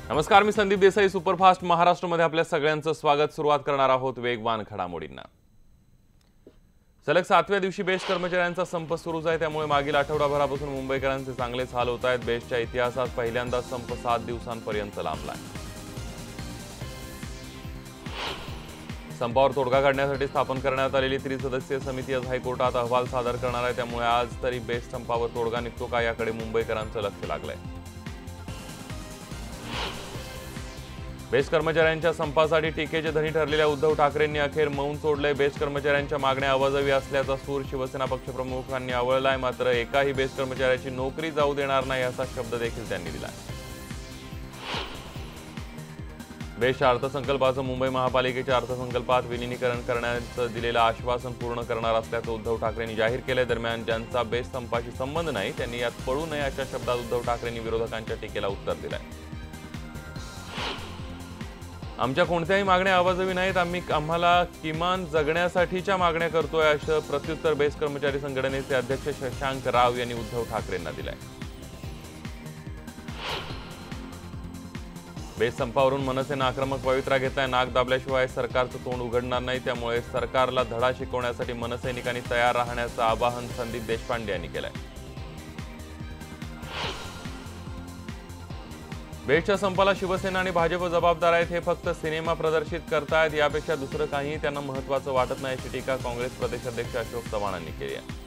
नमस्कार, मी संदीप देसाई. सुपरफास्ट महाराष्ट्रामध्ये आपल्या सगळ्यांचं स्वागत. सुरुवात करणार आहोत वेगवान घडामोडींना. सलग 7व्या दिवशी बेस्ट कर्मचाऱ्यांचा संप सुरूच आहे. त्यामुळे मागील आठवडाभरापासून मुंबईकरांचे चांगलेच हाल होत आहेत. बेस्टच्या इतिहासात पहिल्यांदाच संप 7 दिवसांपर्यंत लांबलाय. संपावर तोडगा काढण्यासाठी स्थापन करण्यात आलेली त्रिसदस्यीय समिती आज हायकोर्टात अहवाल सादर करणार आहे. त्यामुळे आज तरी बेस्ट संपावर तोडगा निघतो का याकडे मुंबईकरांचं लक्ष लागलंय. बेस्ट कर्मचाऱ्यांच्या संपासाठी टीकेचे धनी ठरलेल्या उद्धव ठाकरेंनी अखेर मौन सोडले. बेस्ट कर्मचाऱ्यांच्या मागण्या अवाजवी असल्याचा सूर शिवसेना पक्षप्रमुखांनी आवळलाय. मात्र एकाही बेस्ट कर्मचाऱ्याची नोकरी जाऊ देणार नाही असा शब्द देखील त्यांनी दिलाय. बेस्टच्या अर्थसंकल्पाचं मुंबई महापालिकेच्या अर्थसंकल्पात विलीनीकरण करण्याचं दिलेलं आश्वासन पूर्ण करणार असल्याचं उद्धव ठाकरेंनी जाहीर केलंय. दरम्यान ज्यांचा बेस्ट संपाशी संबंध नाही त्यांनी यात पडू नये अशा शब्दात उद्धव ठाकरेंनी विरोधकांच्या टीकेला उत्तर दिलंय. आमच्या कोणत्याही मागण्या अवाजवी नाहीत. आम्हाला किमान जगण्यासाठीच्या मागण्या करतोय असं प्रत्युत्तर बेस्ट कर्मचारी संघटनेचे अध्यक्ष शशांक राव यांनी उद्धव ठाकरेंना दिलंय. बेस्ट संपावरून मनसेनं आक्रमक पवित्रा घेतलाय. नाक दाबल्याशिवाय सरकारचं तोंड उघडणार नाही. त्यामुळे सरकारला धडा शिकवण्यासाठी मनसैनिकांनी तयार राहण्याचं आवाहन संदीप देशपांडे यांनी केलंय. बेस्टच्या संपाला शिवसेना आणि भाजप जबाबदार आहेत. हे फक्त सिनेमा प्रदर्शित करतायत, यापेक्षा दुसरं काहीही त्यांना महत्त्वाचं वाटत नाही अशी टीका काँग्रेस प्रदेशाध्यक्ष अशोक चव्हाणांनी केली आहे.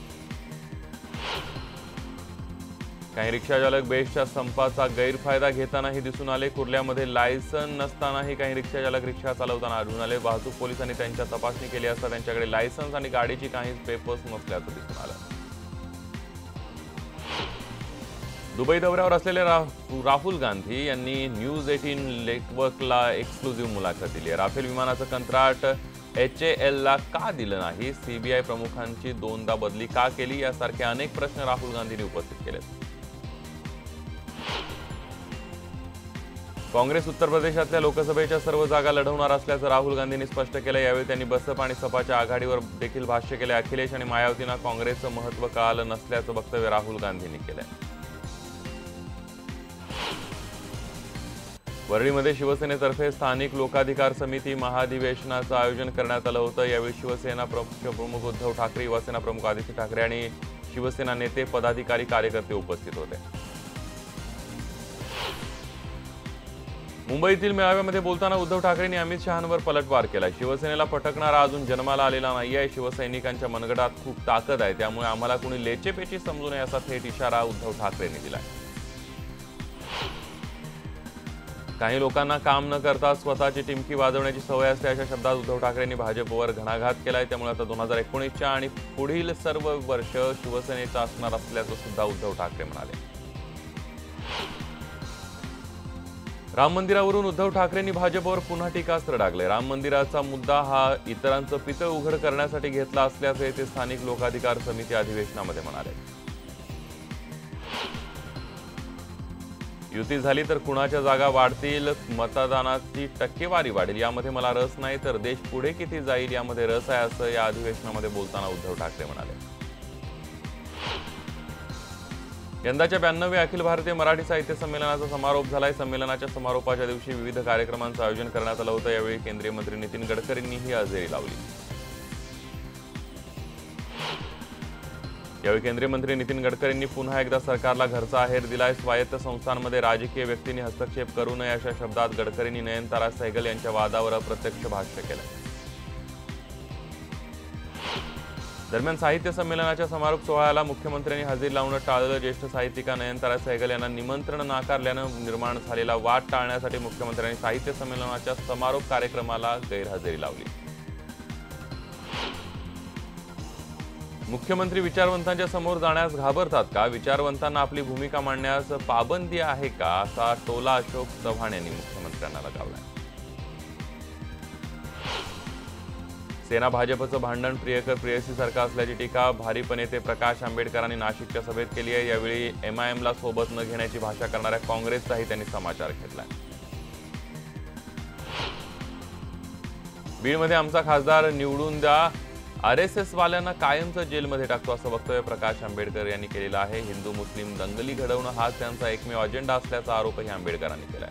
काही रिक्षाचालक बेस्टच्या संपाचा गैरफायदा घेतानाही दिसून आले. कुर्ल्यामध्ये लायसन नसतानाही काही रिक्षाचालक रिक्षा चालवताना आढळून आले. वाहतूक पोलिसांनी त्यांच्या तपासणी केली असता त्यांच्याकडे लायसन्स आणि गाडीची काहीच पेपर्स नसल्याचं दिसून आलं. दुबई दौऱ्यावर असलेले राहुल गांधी यांनी न्यूज 18 नेटवर्कला एक्सक्लुझिव्ह मुलाखत दिली आहे. राफेल विमानाचं कंत्राट HALला का दिलं नाही, सीबीआय प्रमुखांची 2दा बदली का केली, यासारखे अनेक प्रश्न राहुल गांधींनी उपस्थित केलेत. काँग्रेस उत्तर प्रदेशातल्या लोकसभेच्या सर्व जागा लढवणार असल्याचं राहुल गांधींनी स्पष्ट केलं. यावेळी त्यांनी बसप आणि सपाच्या आघाडीवर देखील भाष्य केले. अखिलेश आणि मायावतींना काँग्रेसचं महत्त्व कळालं नसल्याचं वक्तव्य राहुल गांधींनी केलंय. वरळीमध्ये शिवसेनेतर्फे स्थानिक लोकाधिकार समिती महाधिवेशनाचं आयोजन करण्यात आलं होतं. यावेळी शिवसेना पक्षप्रमुख उद्धव ठाकरे, युवासेना प्रमुख आदित्य ठाकरे आणि शिवसेना नेते, पदाधिकारी, कार्यकर्ते उपस्थित होते. मुंबईतील मेळाव्यामध्ये बोलताना उद्धव ठाकरेंनी अमित शहांवर पलटवार केला. शिवसेनेला पटकणारा अजून जन्माला आलेला नाहीये. शिवसैनिकांच्या मनगटात खूप ताकद आहे, त्यामुळे आम्हाला कोणी लेचेपेची समजू नये असा थेट इशारा उद्धव ठाकरेंनी दिलाय. काही लोकांना काम न करता स्वतःची टिमकी वाजवण्याची सवय असते अशा शब्दात उद्धव ठाकरेंनी भाजपवर घणाघात केलाय. त्यामुळे आता 2019च्या आणि पुढील सर्व वर्ष शिवसेनेचं असणार असल्याचं सुद्धा उद्धव ठाकरे म्हणाले. राम मंदिरावरून उद्धव ठाकरेंनी भाजपवर पुन्हा टीकास्त्र डागले. राम मंदिराचा मुद्दा हा इतरांचं पितळ उघड करण्यासाठी घेतला असल्याचे ते स्थानिक लोकाधिकार समिती अधिवेशनामध्ये म्हणाले. युती झाली तर कुणाच्या जागा वाढतील, मतदानाची टक्केवारी वाढेल यामध्ये मला रस नाही, तर देश पुढे किती जाईल यामध्ये रस आहे, असं या अधिवेशनामध्ये बोलताना उद्धव ठाकरे म्हणाले. यंदाच्या 92व्या अखिल भारतीय मराठी साहित्य संमेलनाचा समारोप झालाय. संमेलनाच्या समारोपाच्या दिवशी विविध कार्यक्रमांचं आयोजन करण्यात आलं होतं. यावेळी केंद्रीय मंत्री नितीन गडकरींनीही हजेरी लावली. यावेळी केंद्रीय मंत्री नितीन गडकरींनी पुन्हा एकदा सरकारला घरचा आहेर दिलाय. स्वायत्त संस्थांमध्ये राजकीय व्यक्तींनी हस्तक्षेप करू नये अशा शब्दात गडकरींनी नयनतारा सहगल यांच्या वादावर अप्रत्यक्ष भाष्य केलं. दरम्यान साहित्य संमेलनाच्या समारोप सोहळ्याला मुख्यमंत्र्यांनी हजेरी लावणं टाळलं. ज्येष्ठ साहित्यिका नयनतारा सहगल यांना निमंत्रण नाकारल्यानं निर्माण झालेला वाद टाळण्यासाठी मुख्यमंत्र्यांनी साहित्य संमेलनाच्या समारोप कार्यक्रमाला गैरहजेरी लावली. मुख्यमंत्री विचारवंतांच्या समोर जाण्यास घाबरतात का? विचारवंतांना आपली भूमिका मांडण्यास पाबंदी आहे का? असा टोला अशोक चव्हाण यांनी मुख्यमंत्र्यांना लगावलाय. सेना भाजपचं भांडण प्रियकर प्रेयसीसारखं असल्याची टीका भारिप नेते प्रकाश आंबेडकरांनी नाशिकच्या सभेत केली आहे. यावेळी MIMला सोबत न घेण्याची भाषा करणाऱ्या काँग्रेसचाही त्यांनी समाचार घेतलाय. बीडमध्ये आमचा खासदार निवडून द्या RSS वाल्यांना कायमचं जेलमध्ये टाकतो असं वक्तव्य प्रकाश आंबेडकर यांनी केलेलं आहे. हिंदू मुस्लिम दंगली घडवणं हाच त्यांचा एकमेव अजेंडा असल्याचा आरोपही आंबेडकरांनी केलाय.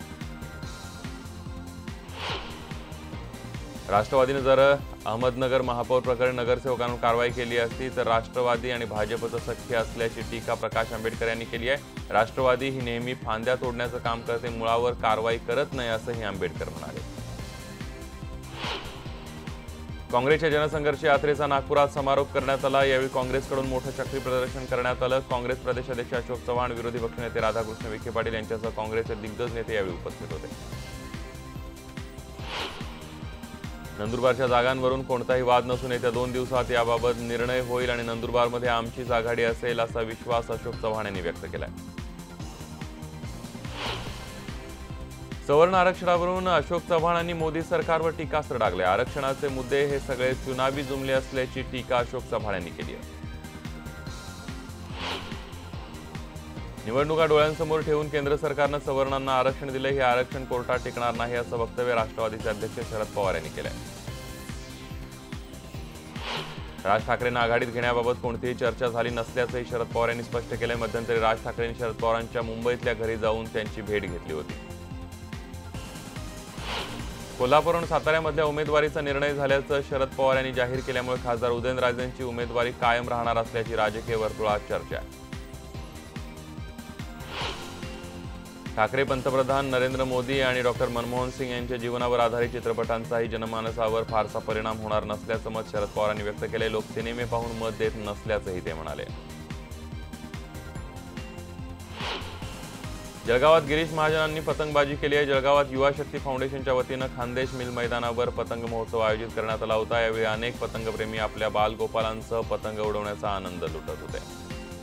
राष्ट्रवादीने जर अहमदनगर महापौर प्रकरणी नगरसेवकांवर कारवाई केली असती तर राष्ट्रवादी आणि भाजपचं सख्य असल्याची टीका प्रकाश आंबेडकर यांनी केली आहे. राष्ट्रवादी ही नेहमी फांद्या तोडण्याचं काम करते, मुळावर कारवाई करत नाही असंही आंबेडकर म्हणाले. काँग्रेसच्या जनसंघर्ष यात्रेचा नागपुरात समारोप करण्यात आला. यावेळी काँग्रेसकडून मोठं चक्री प्रदर्शन करण्यात आलं. काँग्रेस प्रदेशाध्यक्ष अशोक चव्हाण, विरोधी पक्षनेते राधाकृष्ण विखे पाटील यांच्यासह काँग्रेसचे दिग्गज नेते यावेळी उपस्थित होते. नंदुरबारच्या जागांवरून कोणताही वाद नसून येत्या 2 दिवसात याबाबत निर्णय होईल आणि नंदुरबारमध्ये आमचीच आघाडी असेल असा विश्वास अशोक चव्हाण यांनी व्यक्त केलाय. सवर्ण आरक्षणावरून अशोक चव्हाणांनी मोदी सरकारवर टीकास्त्र डागले. आरक्षणाचे मुद्दे हे सगळे चुनावी जुमले असल्याची टीका अशोक चव्हाण यांनी केली आहे. निवडणुका डोळ्यांसमोर ठेवून केंद्र सरकारनं सवर्णांना आरक्षण दिले. हे आरक्षण कोर्टात टिकणार नाही असं वक्तव्य राष्ट्रवादीचे अध्यक्ष शरद पवार यांनी केलंय. राज ठाकरेंना आघाडीत घेण्याबाबत कोणतीही चर्चा झाली नसल्याचंही शरद पवार यांनी स्पष्ट केलंय. मध्यंतरी राज ठाकरेंनी शरद पवारांच्या मुंबईतल्या घरी जाऊन त्यांची भेट घेतली होती. कोल्हापूर आणि साताऱ्यामधल्या उमेदवारीचा निर्णय झाल्याचं शरद पवार यांनी जाहीर केल्यामुळे खासदार उदयनराजेंची उमेदवारी कायम राहणार असल्याची राजकीय वर्तुळात चर्चा आहे. ठाकरे पंतप्रधान नरेंद्र मोदी आणि डॉक्टर मनमोहन सिंग यांच्या जीवनावर आधारित चित्रपटांचाही जनमानसावर फारसा परिणाम होणार नसल्याचं मत शरद पवार यांनी व्यक्त केले. लोक सिनेमे पाहून मत देत नसल्याचंही ते म्हणाले. जळगावात गिरीश महाजनांनी पतंगबाजी केली आहे. जळगावात युवा शक्ती फाउंडेशनच्या वतीनं खानदेश मिल मैदानावर पतंग महोत्सव आयोजित करण्यात आला होता. यावेळी अनेक पतंगप्रेमी आपल्या बालगोपालांसह पतंग उडवण्याचा आनंद लुटत होते.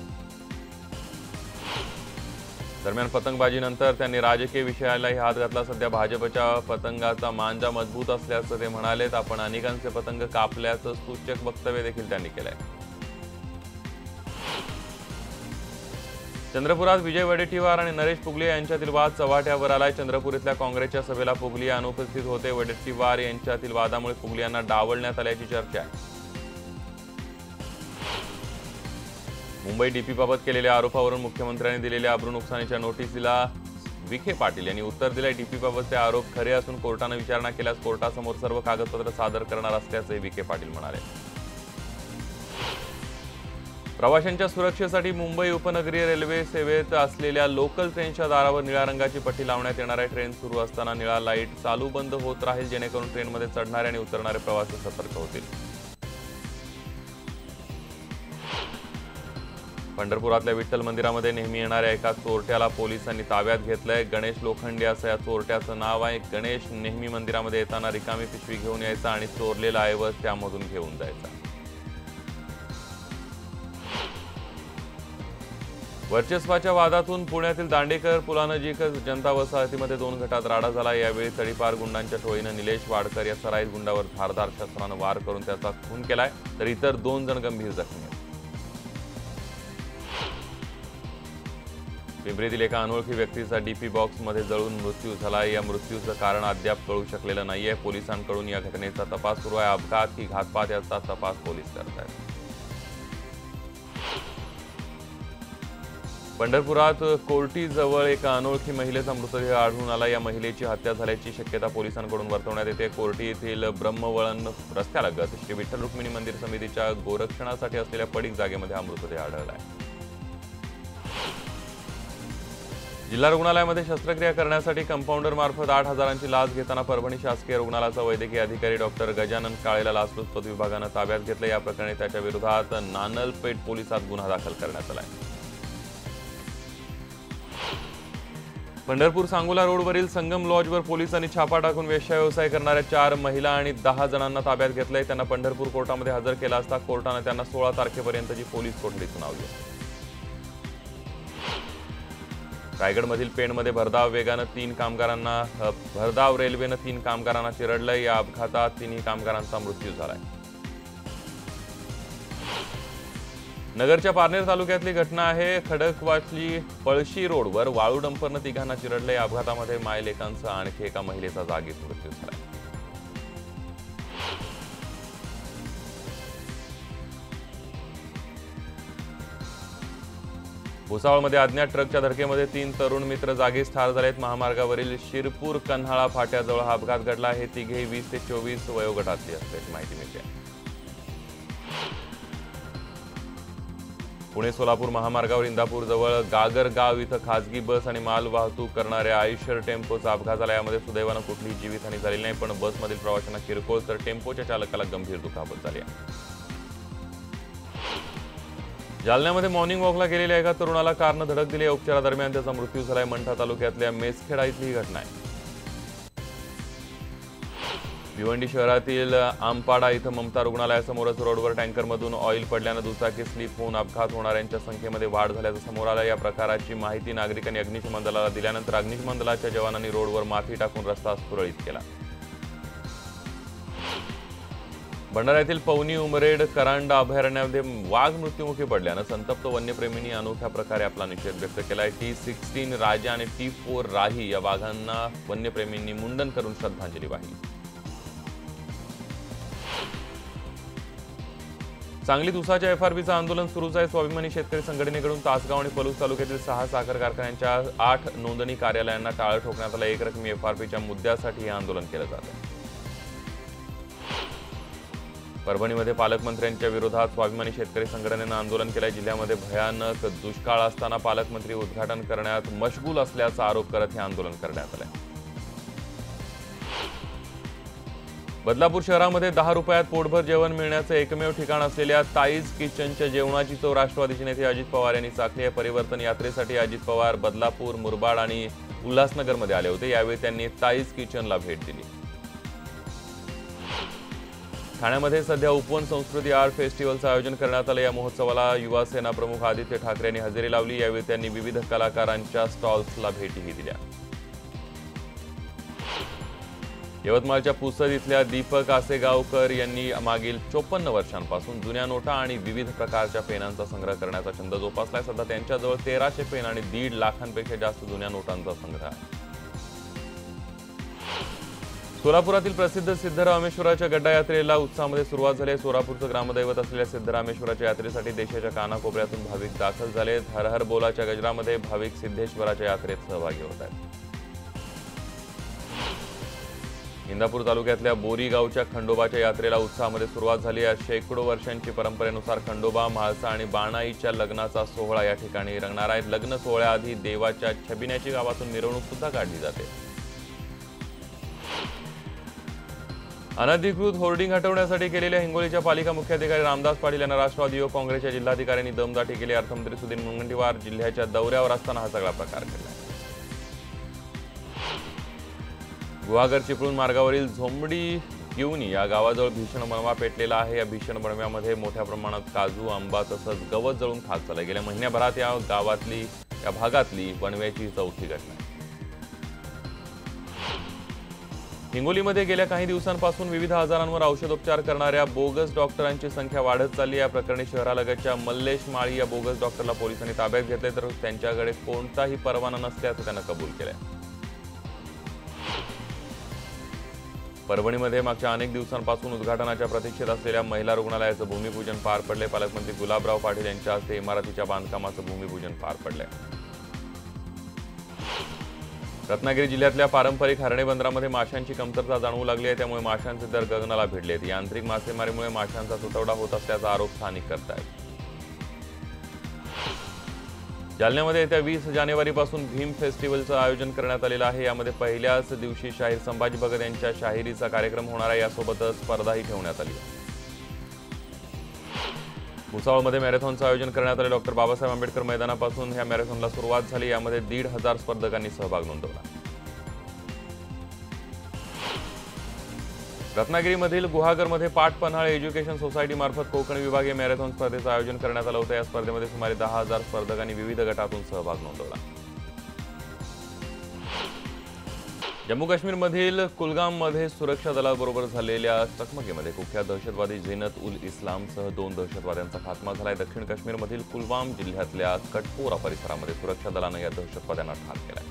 दरम्यान पतंगबाजीनंतर त्यांनी राजकीय विषयालाही हात घातला. सध्या भाजपच्या पतंगाचा मांजा मजबूत असल्याचं ते म्हणालेत. आपण अनेकांचे पतंग कापल्याचं सूचक वक्तव्य देखील त्यांनी केलंय. चंद्रपुरात विजय वडेट्टीवार आणि नरेश पुगलिया यांच्यातील वाद चव्हाट्यावर आलाय. चंद्रपूर इथल्या काँग्रेसच्या सभेला पुगलिया अनुपस्थित होते. वडेट्टीवार यांच्यातील वादामुळे पुगलियांना डावलण्यात आल्याची चर्चा आहे. मुंबई डीपीबाबत केलेल्या आरोपावरून मुख्यमंत्र्यांनी दिलेल्या अब्रू नुकसानीच्या नोटीसीला विखे पाटील यांनी उत्तर दिलंय. डीपीबाबतचे आरोप खरे असून कोर्टाने विचारणा केल्यास कोर्टासमोर सर्व कागदपत्र सादर करणार असल्याचंही विखे पाटील म्हणाले. प्रवाशांच्या सुरक्षेसाठी मुंबई उपनगरीय रेल्वे सेवेत असलेल्या लोकल ट्रेनच्या दारावर निळ्या रंगाची पट्टी लावण्यात येणार आहे. ट्रेन सुरू असताना निळा लाईट चालू बंद होत राहील, जेणेकरून ट्रेनमध्ये चढणारे आणि उतरणारे प्रवासी सतर्क होतील. पंढरपुरातल्या विठ्ठल मंदिरामध्ये नेहमी येणाऱ्या एका चोरट्याला पोलिसांनी ताब्यात घेतलंय. गणेश लोखंडे असं या चोरट्याचं नाव आहे. गणेश नेहमी मंदिरामध्ये येताना रिकामी पिशवी घेऊन यायचा आणि चोरलेला ऐवज त्यामधून घेऊन जायचा. वर्चस्वाच्या वादातून पुण्यातील दांडेकर पुलानजीक जनता वसाहतीमध्ये 2 गटात राडा झाला. यावेळी तडीपार गुंडांच्या टोळीनं निलेश वाडकर या सराईत गुंडावर धारदार शस्त्रानं वार करून त्याचा खून केलाय, तर इतर 2 जण गंभीर जखमी आहेत. पिंपरीतील एका अनोळखी व्यक्तीचा डीपी बॉक्समध्ये जळून मृत्यू झाला. या मृत्यूचं कारण अद्याप कळू शकलेलं नाहीये. पोलिसांकडून या घटनेचा तपास सुरू आहे. अपघात की घातपात याचा तपास पोलीस करत आहेत. पंढरपुरात कोर्टीजवळ एका अनोळखी महिलेचा मृतदेह आढळून आला. या महिलेची हत्या झाल्याची शक्यता पोलिसांकडून वर्तवण्यात येते. कोर्टी येथील ब्रह्मवळण रस्त्यालगत श्री विठ्ठल रुक्मिणी मंदिर समितीच्या गोरक्षणासाठी असलेल्या पडीक जागेमध्ये हा मृतदेह आढळला आहे. जिल्हा रुग्णालयामध्ये शस्त्रक्रिया करण्यासाठी कंपाऊंडर मार्फत 8,000ची लाच घेताना परभणी शासकीय रुग्णालयाचा वैद्यकीय अधिकारी डॉक्टर गजानन काळेला लाचलुचपत विभागानं ताब्यात घेतलं. या प्रकरणी त्याच्या विरोधात नानलपेठ पोलिसात गुन्हा दाखल करण्यात आला आहे. पंढरपूर सांगोला रोडवरील संगम लॉजवर पोलिसांनी छापा टाकून वेश्या व्यवसाय करणाऱ्या 4 महिला आणि 10 जणांना ताब्यात घेतलंय. त्यांना पंढरपूर कोर्टामध्ये हजर केला असता कोर्टाने त्यांना 16 तारखेपर्यंतची पोलीस कोठडी सुनावली. रायगडमधील पेणमध्ये भरधाव रेल्वेनं 3 कामगारांना चिरडलंय. या अपघातात 3ही कामगारांचा मृत्यू झालाय. नगरच्या पारनेर तालुक्यातली घटना आहे. खडकवासली पळशी रोडवर वाळू डंपरनं 3घांना चिरडलंय. या अपघातामध्ये मायलेकांचा आणखी एका महिलेचा जागीच मृत्यू झालाय. भुसावळमध्ये अज्ञात ट्रकच्या धडकेमध्ये 3 तरुण मित्र जागीच ठार झालेत. महामार्गावरील शिरपूर कन्हाळा फाट्याजवळ हा अपघात घडला. हे तिघे 20 ते 24 वयोगटातली असल्याची माहिती मिळते. पुणे सोलापूर महामार्गावर इंदापूर जवळ गागरगाव इथं खासगी बस आणि माल वाहतूक करणाऱ्या आयशर टेम्पोचा अपघात झाला. यामध्ये सुदैवानं कुठलीही जीवितहानी झालेली नाही, पण बसमधील प्रवाशांना किरकोळ तर टेम्पोच्या चालकाला गंभीर दुखापत झाली आहे. जालन्यामध्ये मॉर्निंग वॉकला गेलेल्या एका तरुणाला कारनं धडक दिली. उपचारादरम्यान त्याचा मृत्यू झालाय. मंठा तालुक्यातल्या मेसखेडा इथली ही घटना आहे. भिवंडी शहरातील आमपाडा इथं ममता रुग्णालयासमोरच रोडवर टँकरमधून ऑइल पडल्यानं दुचाकी स्लिप होऊन अपघात होणाऱ्यांच्या संख्येमध्ये वाढ झाल्याचं समोर आलं. या प्रकाराची माहिती नागरिकांनी अग्निशमन दलाला दिल्यानंतर अग्निशमन दलाच्या जवानांनी रोडवर माती टाकून रस्ता सुरळीत केला. भंडाऱ्यातील पवनी उमरेड करांडा अभयारण्यामध्ये वाघ मृत्युमुखी पडल्यानं संतप्त वन्यप्रेमींनी अनोख्या प्रकारे आपला निषेध व्यक्त केलाय. T16 राजा आणि T4 राही या वाघांना वन्यप्रेमींनी मुंडन करून श्रद्धांजली वाहिली. सांगलीत उसाच्या FRPचं आंदोलन सुरूच आहे. स्वाभिमानी शेतकरी संघटनेकडून तासगाव आणि पलूस तालुक्यातील 6 साखर कारखान्यांच्या 8 नोंदणी कार्यालयांना टाळं ठोकण्यात आलं. एकरकमी FRPच्या मुद्द्यासाठी हे आंदोलन केलं जात आहे. परभणीमध्ये पालकमंत्र्यांच्या विरोधात स्वाभिमानी शेतकरी संघटनेनं आंदोलन केलंय. जिल्ह्यामध्ये भयानक दुष्काळ असताना पालकमंत्री उद्घाटन करण्यात मशगूल असल्याचा आरोप करत हे आंदोलन करण्यात आलंय. बदलापूर शहरामध्ये 10 रुपयात पोटभर जेवण मिळण्याचं एकमेव ठिकाण असलेल्या ताईज किचनच्या जेवणाची चव राष्ट्रवादीचे नेते अजित पवार यांनी चाखली आहे. परिवर्तन यात्रेसाठी अजित पवार बदलापूर, मुरबाड आणि उल्हासनगरमध्ये आले होते. यावेळी त्यांनी ताईज किचनला भेट दिली. ठाण्यामध्ये सध्या उपवन संस्कृती आर्ट फेस्टिवलचं आयोजन करण्यात आलं. या महोत्सवाला युवा सेना प्रमुख आदित्य ठाकरे यांनी हजेरी लावली. यावेळी त्यांनी विविध कलाकारांच्या स्टॉल्सला भेटीही दिल्या. यवतमाळच्या पुसद इथल्या दीपक आसेगावकर यांनी मागील 54 वर्षांपासून जुन्या नोटा आणि विविध प्रकारच्या पेनांचा संग्रह करण्याचा छंद जोपासलाय. सध्या त्यांच्याजवळ 1300 पेन आणि 1.5 लाखांपेक्षा जास्त जुन्या नोटांचा संग्रह आहे. सोलापुरातील प्रसिद्ध सिद्धरामेश्वराच्या गड्डा यात्रेला उत्साहामध्ये सुरुवात झाली आहे. सोलापूरचं ग्रामदैवत असलेल्या सिद्धरामेश्वराच्या यात्रेसाठी देशाच्या कानाकोपऱ्यातून भाविक दाखल झालेत. हर हर बोलाच्या गजरामध्ये भाविक सिद्धेश्वराच्या यात्रेत सहभागी होत आहेत. इंदापूर तालुक्यातल्या बोरी गावच्या खंडोबाच्या यात्रेला उत्साहामध्ये सुरुवात झाली आहे. शेकडो वर्षांची परंपरेनुसार खंडोबा, म्हाळसा आणि बाणाईच्या लग्नाचा सोहळा या ठिकाणी रंगणार आहे. लग्न सोहळ्याआधी देवाच्या छबिन्याची गावातून मिरवणूक सुद्धा काढली जाते. अनधिकृत होर्डिंग हटवण्यासाठी केलेल्या हिंगोलीच्या पालिका मुख्याधिकारी रामदास पाटील यांना राष्ट्रवादी युवक काँग्रेसच्या जिल्हाधिकाऱ्यांनी दमदाटी केली. अर्थमंत्री सुधीर मुनगंटीवार जिल्ह्याच्या दौऱ्यावर असताना हा सगळा प्रकार घडला. गुहागर चिपळूण मार्गावरील झोंबडी गिवणी या गावाजवळ भीषण बनवा पेटलेला आहे. या भीषण बनव्यामध्ये मोठ्या प्रमाणात काजू, आंबा तसंच गवत जळून खाक झालं. गेल्या महिन्याभरात या भागातली बनव्याची चौथी घटना आहे. हिंगोलीमध्ये गेल्या काही दिवसांपासून विविध आजारांवर औषधोपचार करणाऱ्या बोगस डॉक्टरांची संख्या वाढत चालली आहे. या प्रकरणी शहरालगतच्या मल्लेश माळी या बोगस डॉक्टरला पोलिसांनी ताब्यात घेतले, तर त्यांच्याकडे कोणताही परवाना नसल्याचं त्यानं कबूल केलंय. परभणीमध्ये मागच्या अनेक दिवसांपासून उद्घाटनाच्या प्रतीक्षेत असलेल्या महिला रुग्णालयाचं भूमिपूजन पार पडले. पालकमंत्री गुलाबराव पाटील यांच्या हस्ते इमारतीच्या बांधकामाचं भूमिपूजन पार पडलंय. रत्नागिरी जिल्ह्यातल्या पारंपरिक हरणे बंदरामध्ये माशांची कमतरता जाणवू लागली आहे. त्यामुळे माशांचे दर गगनाला भिडलेत. यांत्रिक मासेमारीमुळे माशांचा तुटवडा होत असल्याचा आरोप स्थानिक करतायत. जालन्यामध्ये येत्या 20 जानेवारीपासून भीम फेस्टिवलचं आयोजन करण्यात आलेलं आहे. यामध्ये पहिल्याच दिवशी शाहीर संभाजी भगत यांच्या शाहिरीचा कार्यक्रम होणार आहे. यासोबतच स्पर्धाही ठेवण्यात आली आहे. भुसावळमध्ये मॅरेथॉनचं आयोजन करण्यात आले. डॉक्टर बाबासाहेब आंबेडकर मैदानापासून ह्या मॅरेथॉनला सुरुवात झाली. यामध्ये 1,500 स्पर्धकांनी सहभाग नोंदवला. रत्नागिरीमधील गुहागरमध्ये पाट पन्हाळे एज्युकेशन सोसायटी मार्फत कोकण विभागीय मॅरेथॉन स्पर्धेचं आयोजन करण्यात आलं होतं. या स्पर्धेमध्ये सुमारे 10,000 स्पर्धकांनी विविध गटातून सहभाग नोंदवला. जम्मू काश्मीरमधील कुलगाममध्ये सुरक्षा दलाबरोबर झालेल्या चकमकीमध्ये कुख्यात दहशतवादी झीनत उल इस्लामसह 2 दहशतवाद्यांचा खात्मा झालाय. दक्षिण काश्मीरमधील कुलगाम जिल्ह्यातल्या कटपोरा परिसरामध्ये सुरक्षा दलानं या दहशतवाद्यांना ठार केलाय.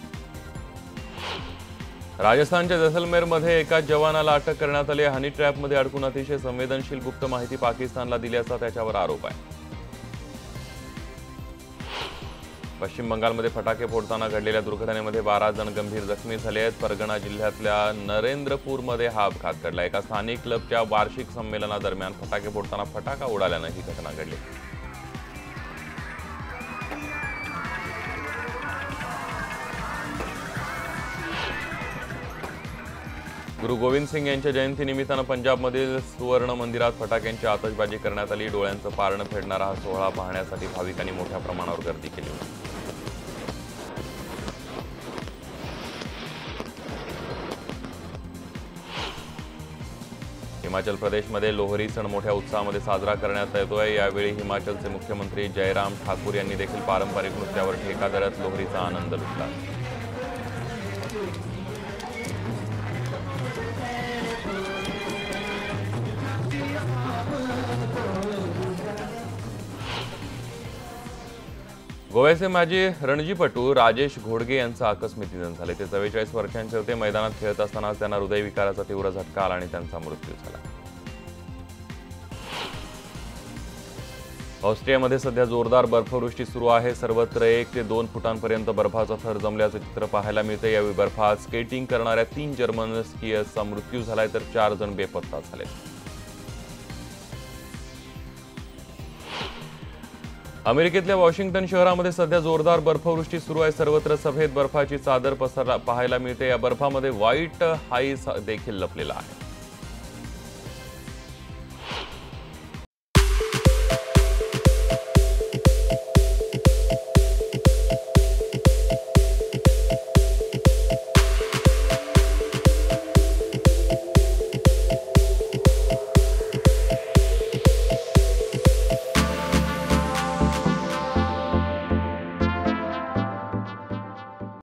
राजस्थानच्या जैसलमेरमध्ये एका जवानाला अटक करण्यात आली. हनी ट्रॅपमध्ये अडकून अतिशय संवेदनशील गुप्त माहिती पाकिस्तानला दिल्याचा त्याच्यावर आरोप आहे. पश्चिम बंगालमध्ये फटाके फोडताना घडलेल्या दुर्घटनेमध्ये 12 जण गंभीर जखमी झाले आहेत. परगणा जिल्ह्यातल्या नरेंद्रपूरमध्ये हा अपघात घडला. एका स्थानिक क्लबच्या वार्षिक संमेलनादरम्यान फटाके फोडताना फटाका उडाल्यानं ही घटना घडली. गुरु गोविंद सिंग यांच्या जयंतीनिमित्तानं पंजाबमधील सुवर्ण मंदिरात फटाक्यांची आतषबाजी करण्यात आली. डोळ्यांचं पारणं फेडणारा हा सोहळा पाहण्यासाठी भाविकांनी मोठ्या प्रमाणावर गर्दी केली होती. हिमाचल प्रदेशमध्ये लोहरी सण मोठ्या उत्साहामध्ये साजरा करण्यात येतोय. यावेळी हिमाचलचे मुख्यमंत्री जयराम ठाकूर यांनी देखील पारंपरिक नृत्यावर ठेका धरत लोहरीचा आनंद लुटला. गोव्याचे माजी रणजीपटू राजेश घोडगे यांचं आकस्मिक निधन झाले. ते 44 वर्षांचे होते. मैदानात खेळत असताना त्यांना हृदयविकाराचा तीव्र झटका आला आणि त्यांचा मृत्यू झाला. ऑस्ट्रियामध्ये सध्या जोरदार बर्फवृष्टी सुरू आहे. सर्वत्र 1 ते 2 फुटांपर्यंत बर्फाचा थर जमल्याचं चित्र पाहायला मिळते. यावेळी बर्फात स्केटिंग करणाऱ्या 3 जर्मन स्कीयर्सचा मृत्यू झालाय तर 4 जण बेपत्ता झाले. अमेरिकेतल्या वॉशिंग्टन शहरामध्ये सध्या जोरदार बर्फवृष्टी सुरू आहे. सर्वत्र सफेद बर्फाची चादर पाहायला मिळते. या बर्फामध्ये व्हाईट आईस देखील लपलेला आहे.